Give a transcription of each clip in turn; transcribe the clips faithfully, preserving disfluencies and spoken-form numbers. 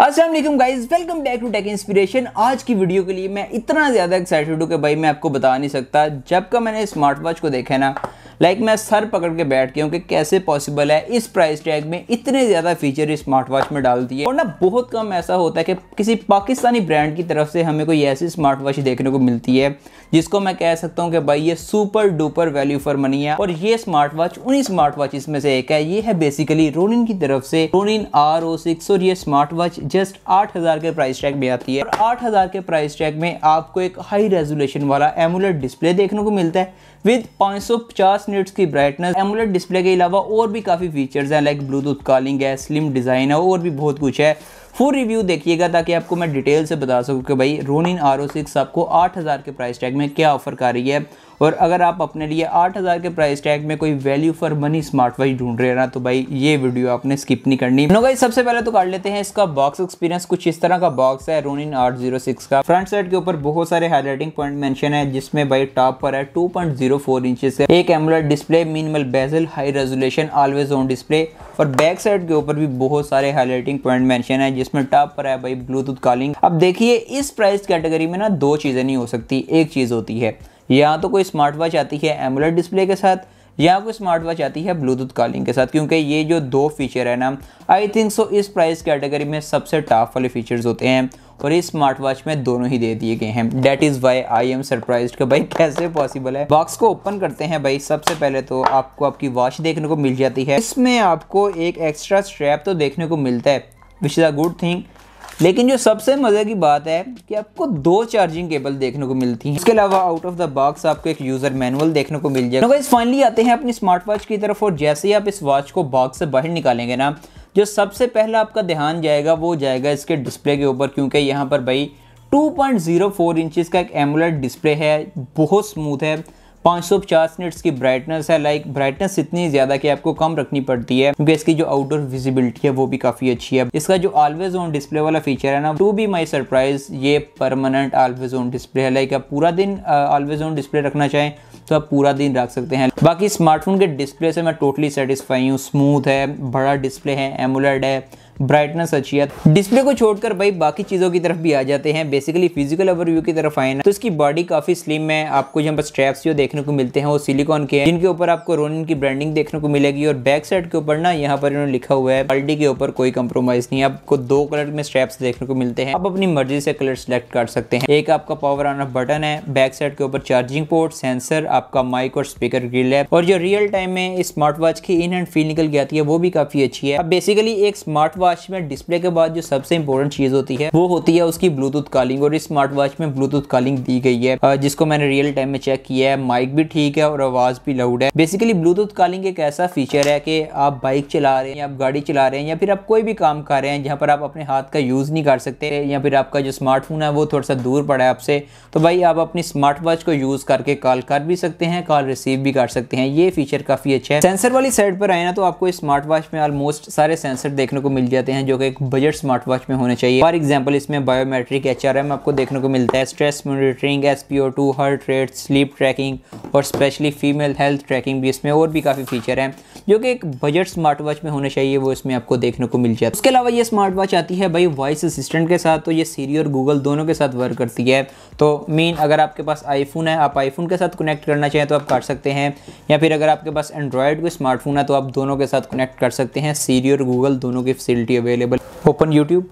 अस्सलाम वालेकुम guys, welcome back to tech inspiration. आज की वीडियो के लिए मैं इतना ज़्यादा एक्साइटेड हूँ कि भाई मैं आपको बता नहीं सकता। जब का मैंने स्मार्ट वॉच को देखा है ना, लाइक मैं सर पकड़ के बैठ गया हूँ कि कैसे पॉसिबल है इस प्राइस टैग में इतने ज़्यादा फीचर इस स्मार्ट वॉच में डाल दिए। और ना बहुत कम ऐसा होता है कि किसी पाकिस्तानी ब्रांड की तरफ से हमें कोई ऐसी स्मार्ट वॉच देखने को मिलती है जिसको मैं कह सकता हूँ कि भाई ये super duper value for money है। और ये स्मार्ट वॉच उन्हीं स्मार्ट वॉचेस में से एक है। ये है बेसिकली रोनिन की तरफ से रोनिन आर ओ सिक्स और ये स्मार्ट वॉच जस्ट आठ हज़ार के प्राइस टैग में आती है। और आठ हज़ार के प्राइस टैग में आपको एक हाई रेजोल्यूशन वाला एमोलेड डिस्प्ले देखने को मिलता है विद पाँच सौ पचास निट्स की ब्राइटनेस। एमोलेड डिस्प्ले के अलावा और भी काफ़ी फीचर्स हैं, लाइक ब्लूटूथ कॉलिंग है, स्लिम डिज़ाइन है और भी बहुत कुछ है। फुल रिव्यू देखिएगा ताकि आपको मैं डिटेल से बता सकूं कि भाई रोनिन आर ओ सिक्स आपको आठ हज़ार के प्राइस टैग में क्या ऑफर कर रही है। और अगर आप अपने लिए आठ हज़ार के प्राइस टैग में कोई value for money smart watch ढूंढ रहे हैं ना, तो भाई ये वीडियो आपने स्किप नहीं करनी। नो गाइस, सबसे पहले तो कर लेते हैं इसका बॉक्स एक्सपीरियंस। कुछ इस तरह का बॉक्स है रोनिन आर ज़ीरो सिक्स का। फ्रंट साइड के ऊपर बहुत सारे हाईलाइटिंग पॉइंट मेंशन है, जिसमें भाई टॉप पर है two point zero four inches है, एक AMOLED display, minimal bezel, high resolution, always on display. और बैक साइड के ऊपर भी बहुत सारे हाईलाइटिंग पॉइंट मेंशन है, जिसमें टॉप पर है भाई ब्लूटूथ कॉलिंग। अब देखिए इस प्राइस कैटेगरी में ना दो चीजें नहीं हो सकती, एक चीज होती है या तो कोई स्मार्ट वॉच आती है एमोलेड डिस्प्ले के साथ या कोई स्मार्ट वॉच आती है ब्लूटूथ कॉलिंग के साथ, क्योंकि ये जो दो फीचर है ना, आई थिंक सो इस प्राइस कैटेगरी में सबसे टॉप वाले फीचर्स होते हैं और इस स्मार्ट वॉच में दोनों ही दे दिए गए हैं। That is why I am surprised कि भाई कैसे पॉसिबल है। बॉक्स को ओपन करते हैं भाई। सबसे पहले तो आपको आपकी वॉच देखने को मिल जाती है। इसमें आपको एक एक्स्ट्रा स्ट्रैप तो देखने को मिलता है, which is a good thing. लेकिन जो सबसे मजे की बात है कि आपको दो चार्जिंग केबल देखने को मिलती हैं। इसके अलावा आउट ऑफ द बॉक्स आपको एक यूजर मैनुअल देखने को मिल जाएगा। गाइस फाइनली आते हैं अपनी स्मार्ट वॉच की तरफ। और जैसे ही आप इस वॉच को बॉक्स से बाहर निकालेंगे ना, जो सबसे पहला आपका ध्यान जाएगा वो जाएगा इसके डिस्प्ले के ऊपर, क्योंकि यहाँ पर भाई two point zero four inches का एक एमोलेड डिस्प्ले है, बहुत स्मूथ है, पाँच सौ पचास निट्स की ब्राइटनेस है। लाइक ब्राइटनेस इतनी ज़्यादा कि आपको कम रखनी पड़ती है, क्योंकि इसकी जो आउटडोर विजिबिलिटी है वो भी काफ़ी अच्छी है। इसका जो ऑलवेज ऑन डिस्प्ले वाला फीचर है ना, टू बी माई सरप्राइज ये परमानेंट ऑलवेज ऑन डिस्प्ले है। लाइक आप पूरा दिन ऑलवेज ऑन डिस्प्ले रखना चाहें तो आप पूरा दिन रख सकते हैं। बाकी स्मार्टफोन के डिस्प्ले से मैं टोटली सेटिस्फाई हूँ। स्मूथ है, बड़ा डिस्प्ले है, एमोलेड है, ब्राइटनेस अच्छी है। डिस्प्ले को छोड़कर भाई बाकी चीज़ों की तरफ भी आ जाते हैं। बेसिकली फिजिकल ओवरव्यू की तरफ आए ना, तो इसकी बॉडी काफ़ी स्लिम है। आपको यहाँ पर स्ट्रैप्स जो देखने को मिलते हैं वो सिलिकॉन के हैं, जिनके ऊपर आपको रोनिन की ब्रांडिंग देखने को मिलेगी। और बैक साइड के ऊपर ना यहाँ पर इन्होंने लिखा हुआ है क्वालिटी के ऊपर कोई कंप्रोमाइज़ नहीं है। आपको दो कलर में स्ट्रैप्स देखने को मिलते हैं, आप अपनी मर्जी से कलर सेलेक्ट कर सकते हैं। एक आपका पावर ऑन ऑफ बटन है, बैक साइड के ऊपर चार्जिंग पोर्ट, सेंसर, आपका माइक और स्पीकर ग्रिल है। और जो रियल टाइम में स्मार्ट वॉच की इन हैंड फील निकल के आती है वो भी काफ़ी अच्छी है। अब बेसिकली एक स्मार्ट वॉच में डिस्प्ले के बाद जो सबसे इंपॉर्टेंट चीज होती है वो होती है उसकी ब्लूटूथ कॉलिंग। और इस स्मार्ट वॉच में ब्लूटूथ कॉलिंग दी गई है, जिसको मैंने रियल टाइम में चेक किया है। माइक भी ठीक है और आवाज भी लाउड है। बेसिकली ब्लूटूथ कॉलिंग एक ऐसा फीचर है कि आप बाइक चला रहे हैं या आप गाड़ी चला रहे हैं या फिर आप कोई भी काम कर रहे हैं जहां पर आप अपने हाथ का यूज नहीं कर सकते, या फिर आपका जो स्मार्टफोन है वो थोड़ा सा दूर पड़ा है आपसे, तो भाई आप अपनी स्मार्ट वॉच को यूज करके कॉल कर भी सकते हैं, कॉल रिसीव भी कर सकते हैं। ये फीचर काफी अच्छा है। सेंसर वाली साइड पर आए ना, तो आपको इस स्मार्ट वॉच में ऑलमोस्ट सारे सेंसर देखने को मिल जाते हैं जो कि एक बजट स्मार्ट वॉच में होने चाहिए। फॉर एग्जांपल इसमें बायोमेट्रिक एच आर एम आपको देखने को मिलता है, stress monitoring, S P O two, heart rate, sleep tracking और स्पेशली फीमेल हेल्थ ट्रैकिंग भी इसमें, और भी काफ़ी फीचर हैं जो कि एक बजट स्मार्ट वॉच में होने चाहिए, वो इसमें आपको देखने को मिल जाता है। उसके अलावा ये स्मार्ट वॉच आती है भाई वॉइस असिस्टेंट के साथ, तो ये सीरी और गूगल दोनों के साथ वर्क करती है। तो मीन अगर आपके पास आईफोन है, आप आईफोन के साथ कनेक्ट करना चाहें तो आप कर सकते हैं, या फिर अगर आपके पास एंड्रॉयड कोई स्मार्टफोन है तो आप दोनों के साथ कनेक्ट कर सकते हैं। सीरी और गूगल दोनों की facility available. Open YouTube.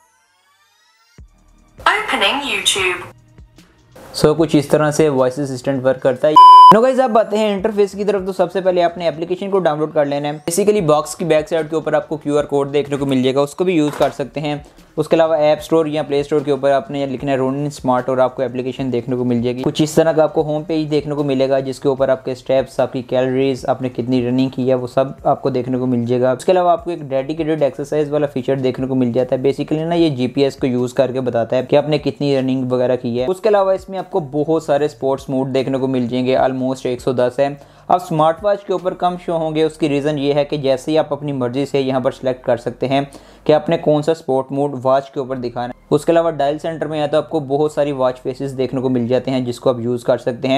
Opening YouTube. So so, कुछ इस तरह से वॉइस असिस्टेंट वर्क करता है। नो गाइस, आप आते हैं इंटरफेस की तरफ। तो सबसे पहले आपने एप्लीकेशन को डाउनलोड कर लेना है। बेसिकली बॉक्स की बैक साइड के ऊपर आपको क्यूआर कोड देखने को मिल जाएगा, उसको भी यूज़ कर सकते हैं। उसके अलावा ऐप स्टोर या प्ले स्टोर के ऊपर आपने लिखना है रोनिन स्मार्ट और आपको एप्लीकेशन देखने को मिल जाएगी। कुछ इस तरह का आपको होम पेज देखने को मिलेगा, जिसके ऊपर आपके स्टेप्स, आपकी कैलोरीज, आपने कितनी रनिंग की है वो सब आपको देखने को मिल जाएगा। उसके अलावा आपको एक डेडिकेटेड एक्सरसाइज वाला फीचर देखने को मिल जाता है। बेसिकली ना ये जीपीएस को यूज़ करके बताता है कि आपने कितनी रनिंग वगैरह की है। उसके अलावा इसमें आपको बहुत सारे स्पोर्ट्स मोड देखने को मिल जाएंगे, ऑलमोस्ट एक सौ दस है। अब स्मार्ट वॉच के ऊपर कम शो होंगे, उसकी रीज़न ये है कि जैसे ही आप अपनी मर्जी से यहाँ पर सिलेक्ट कर सकते हैं कि आपने कौन सा स्पोर्ट मोड वॉच के ऊपर दिखाना है। उसके अलावा डायल सेंटर में या तो आपको बहुत सारी वॉच फेसेस देखने को मिल जाते हैं जिसको आप यूज़ कर सकते हैं।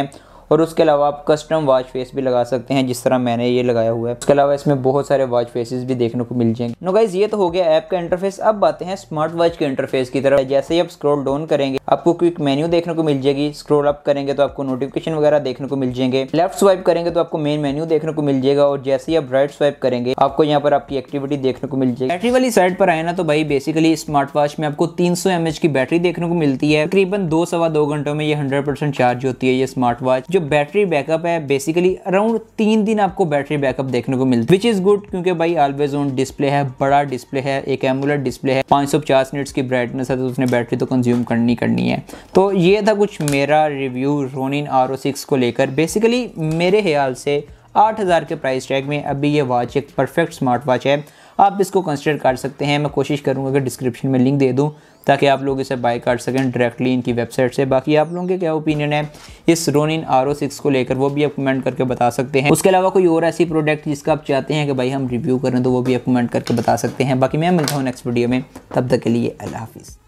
और उसके अलावा आप कस्टम वॉच फेस भी लगा सकते हैं जिस तरह मैंने ये लगाया हुआ है। उसके अलावा इसमें बहुत सारे वॉच फेसेस भी देखने को मिल जाएंगे। नो गाइस, ये तो हो गया ऐप का इंटरफेस। अब आते हैं स्मार्ट वॉच के इंटरफेस की तरफ। जैसे ही आप स्क्रॉल डाउन करेंगे आपको क्विक मेन्यू देखने को मिल जाएगी। स्क्रॉल अप करेंगे तो आपको नोटिफिकेशन वगैरह देखने को मिल जाएंगे। लेफ्ट स्वाइप करेंगे तो आपको मेन मेन्यू देखने को मिल जाएगा और जैसे ही आप राइट स्वाइप करेंगे आपको यहाँ पर आपकी एक्टिविटी देखने को मिल जाएगी। बैटरी वाली साइड पर आए ना तो भाई बेसिकली स्मार्ट वॉच में आपको तीन सौ एम एच की बैटरी देखने को मिलती है। तकरीबन दो सवा दो घंटों में ये हंड्रेड परसेंट चार्ज होती है ये स्मार्ट वॉच। जो बैटरी बैकअप है बेसिकली अराउंड तीन दिन आपको बैटरी बैकअप देखने को मिलता है, विच इज गुड क्योंकि भाई ऑलवेज ऑन डिस्प्ले है, बड़ा डिस्प्ले है, एक एमोलेड डिस्प्ले है, पाँच सौ पचास निट्स की ब्राइटनेस है तो उसने बैटरी तो कंज्यूम करनी करनी है। तो ये था कुछ मेरा review Ronin R O six को लेकर। बेसिकली मेरे ख्याल से आठ हज़ार के प्राइस टैग में अभी ये वॉच एक परफेक्ट स्मार्ट वॉच है। आप इसको कंसिडर कर सकते हैं। मैं कोशिश करूंगा कि डिस्क्रिप्शन में लिंक दे दूं ताकि आप लोग इसे बाय कर सकें डायरेक्टली इनकी वेबसाइट से। बाकी आप लोगों के क्या ओपिनियन है इस रोनिन आर ओ सिक्स को लेकर वो भी आप कमेंट करके बता सकते हैं। उसके अलावा कोई और ऐसी प्रोडक्ट जिसका आप चाहते हैं कि भाई हम रिव्यू करें तो वो भी आप कमेंट करके बता सकते हैं। बाकी मैं मिलता हूँ नेक्स्ट वीडियो में, तब तक के लिए अल्लाह हाफिज़।